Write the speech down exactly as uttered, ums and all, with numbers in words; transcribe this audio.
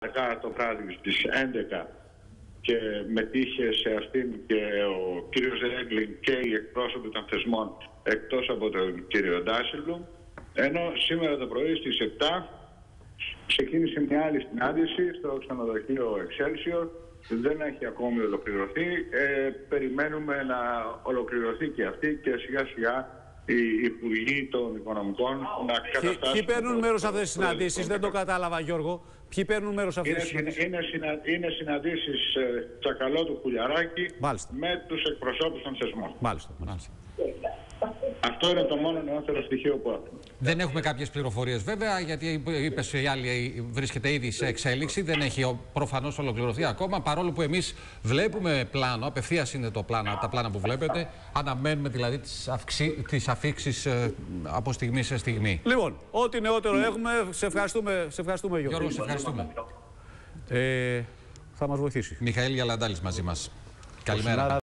αργά το βράδυ στις έντεκα και μετήχε σε αυτήν και ο κύριος Ρέγκλινγκ και οι εκπρόσωποι των θεσμών εκτός από τον κύριο Ντάσιλμπλουμ, ενώ σήμερα το πρωί στις επτά ξεκίνησε μια άλλη συνάντηση στο ξενοδοχείο Excelsior. Δεν έχει ακόμη ολοκληρωθεί. Ε, περιμένουμε να ολοκληρωθεί και αυτή και σιγά σιγά οι υπουργοί των οικονομικών να καταστάσουν... Ποιοι παίρνουν μέρος σε αυτές τις συναντήσεις, δεν το κατάλαβα Γιώργο. Ποιοι παίρνουν μέρος σε αυτές τις συναντήσεις? Είναι, συνα, είναι συναντήσεις ε, Τσακαλώτου Χουλιαράκη με τους εκπροσώπους των θεσμών. Μάλιστα. Μάλιστα. Αυτό είναι το μόνο νεότερο στοιχείο που έχουμε. Δεν έχουμε κάποιες πληροφορίες βέβαια, γιατί είπες η άλλη βρίσκεται ήδη σε εξέλιξη, δεν έχει προφανώς ολοκληρωθεί ακόμα, παρόλο που εμείς βλέπουμε πλάνο, απευθείας είναι το πλάνο, τα πλάνα που βλέπετε, αναμένουμε δηλαδή τις, αυξή, τις αφήξεις ε, από στιγμή σε στιγμή. Λοιπόν, ό,τι νεότερο έχουμε, σε ευχαριστούμε, σε ευχαριστούμε Γιώργο. Γιώργο, σε ευχαριστούμε. Ε, θα μας βοηθήσει. Μιχαήλ Γιαλαντάλης μαζί μας. Καλημέρα.